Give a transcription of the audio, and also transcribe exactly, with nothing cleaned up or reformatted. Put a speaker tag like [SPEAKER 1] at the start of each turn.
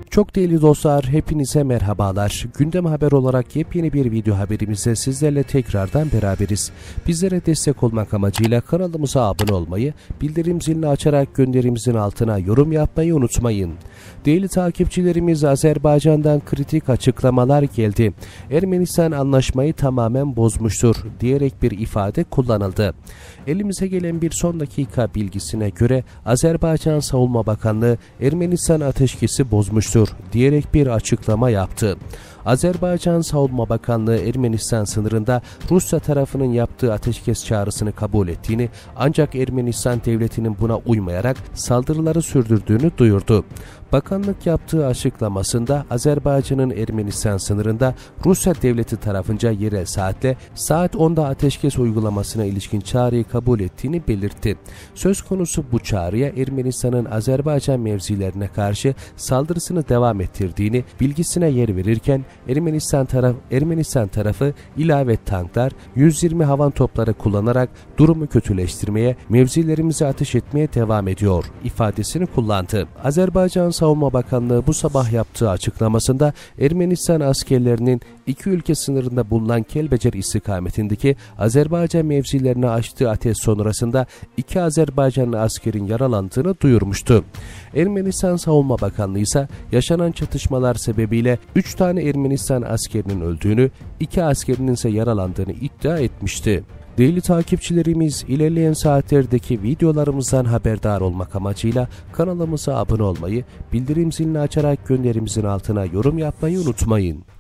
[SPEAKER 1] Çok değerli dostlar, hepinize merhabalar. Gündem haber olarak yepyeni bir video haberimizde sizlerle tekrardan beraberiz. Bizlere destek olmak amacıyla kanalımıza abone olmayı, bildirim zilini açarak gönderimizin altına yorum yapmayı unutmayın. Değerli takipçilerimiz, Azerbaycan'dan kritik açıklamalar geldi. Ermenistan anlaşmayı tamamen bozmuştur diyerek bir ifade kullanıldı. Elimize gelen bir son dakika bilgisine göre Azerbaycan Savunma Bakanlığı Ermenistan ateşkesi bozmuştur diyerek bir açıklama yaptı. Azerbaycan Savunma Bakanlığı Ermenistan sınırında Rusya tarafının yaptığı ateşkes çağrısını kabul ettiğini, ancak Ermenistan devletinin buna uymayarak saldırıları sürdürdüğünü duyurdu. Bakanlık yaptığı açıklamasında Azerbaycan'ın Ermenistan sınırında Rusya devleti tarafınca yerel saatle saat onda ateşkes uygulamasına ilişkin çağrıyı kabul ettiğini belirtti. Söz konusu bu çağrıya Ermenistan'ın Azerbaycan mevzilerine karşı saldırısını devam ettirdiğini bilgisine yer verirken Ermenistan, taraf, Ermenistan tarafı ilave tanklar, yüz yirmi havan topları kullanarak durumu kötüleştirmeye, mevzilerimize ateş etmeye devam ediyor ifadesini kullandı. Azerbaycan Savunma Bakanlığı bu sabah yaptığı açıklamasında Ermenistan askerlerinin iki ülke sınırında bulunan Kelbecer istikametindeki Azerbaycan mevzilerine açtığı ateş sonrasında iki Azerbaycanlı askerin yaralandığını duyurmuştu. Ermenistan Savunma Bakanlığı ise yaşanan çatışmalar sebebiyle üç tane Ermenistan askerinin öldüğünü, iki askerinin ise yaralandığını iddia etmişti. Değerli takipçilerimiz, ilerleyen saatlerdeki videolarımızdan haberdar olmak amacıyla kanalımıza abone olmayı, bildirim zilini açarak gönderimizin altına yorum yapmayı unutmayın.